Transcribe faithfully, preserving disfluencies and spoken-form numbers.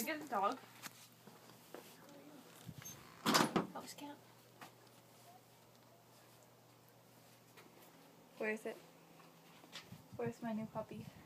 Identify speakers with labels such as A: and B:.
A: we get a dog? Helps count. Where is it? Where's my new puppy?